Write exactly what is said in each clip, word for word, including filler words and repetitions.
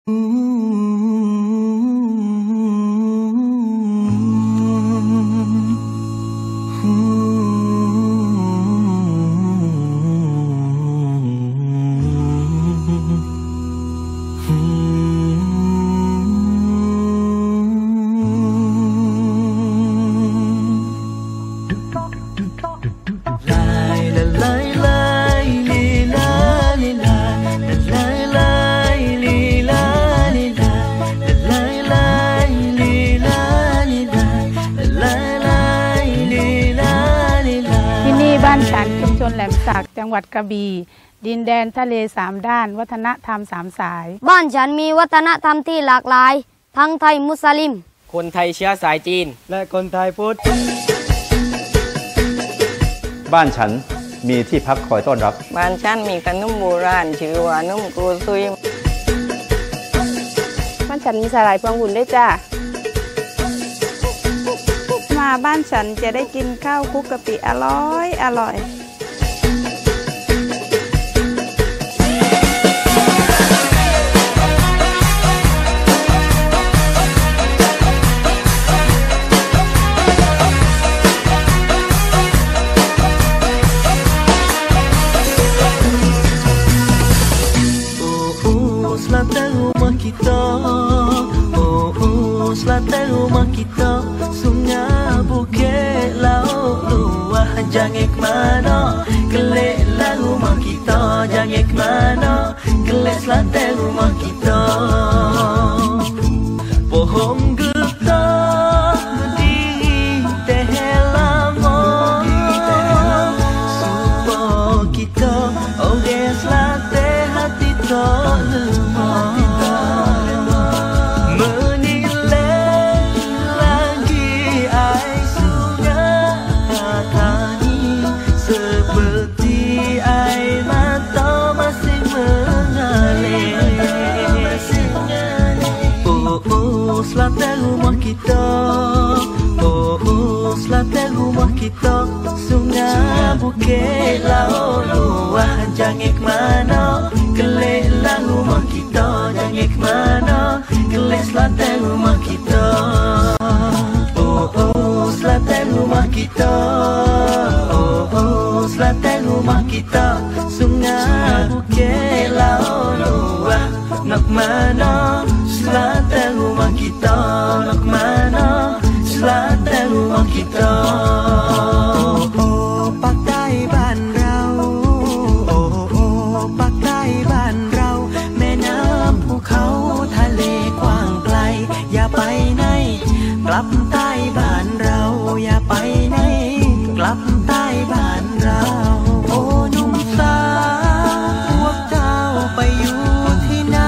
บ้านฉันชุมชนแหลมสักจังหวัดกระบี่ดินแดนทะเลสามด้านวัฒนธรรมสามสายบ้านฉันมีวัฒนธรรมที่หลากหลายทั้งไทยมุสลิมคนไทยเชื้อสายจีนและคนไทยพุทธบ้านฉันมีที่พักคอยต้อนรับบ้านฉันมีขนมโบราณชื่อว่าขนมกูซุยบ้านฉันมีสาหร่ายพวงหุ่นด้วยจ้ามาบ้านฉันจะได้กินข้าวคลุกกะปิอร่อยอร่อย Selatan rumah kita, oh oh selatan rumah kita, sungai bukit laut luah jangan ke mana, keleklah rumah kita jangan ke mana, kelek selatan rumah kita. Pohon getah berdiri teh lama, supaya kita orang selatan hati tak lemah. Selatan rumah kita, oh oh selatan rumah kita, sungai bukit laut luah jangan ke mana, keleklah rumah kita jangan ke mana, kelek selatan rumah kita, oh oh selatan rumah kita, oh oh selatan rumah kita, sungai bukit laut luah nak mana. Selatan rumah kita nak mana, selatan rumah kita. Oh, ภาคใต้บ้านเราโอ้โอ้ภาคใต้บ้านเราแม่น้ำภูเขาทะเลกว้างไกลอย่าไปไหนกลับใต้บ้านเราอย่าไปไหนกลับใต้บ้านเราโอ้หนุ่มสาวพวกเจ้าไปอยู่ที่ไหน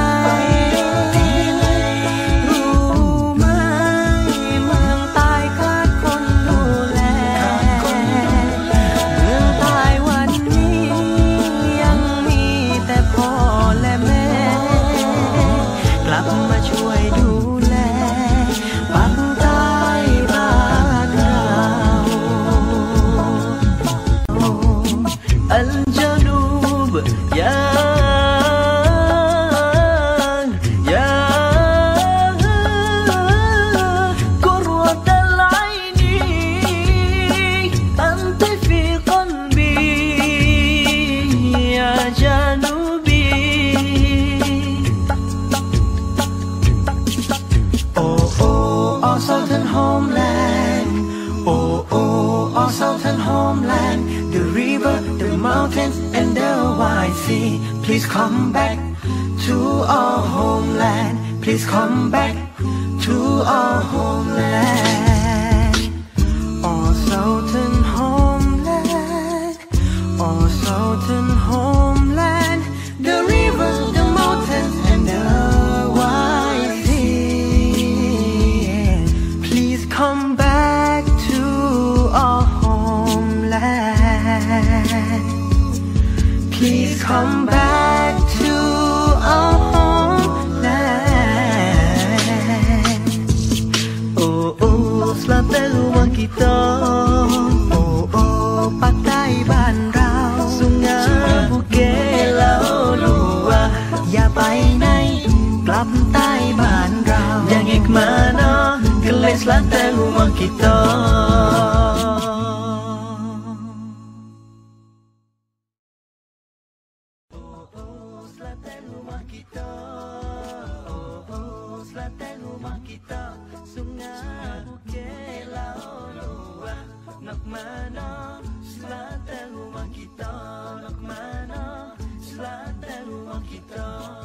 Southern homeland, oh oh, our southern homeland, the river, the mountains and the wide sea. Please come back to our homeland. Please come back to our homeland. Our southern homeland, our southern homeland, the river, the mountains and the wide sea. Please come back to our homeland. Please come back to our homeland. Oh, oh. ลับใต้บ้านเราyang ik mana ke selatan rumah kita selatan rumah kita, oh oh selatan rumah kita, sungai bukit laut luas, nak mana selatan rumah kita, nak mana selatan rumah kita.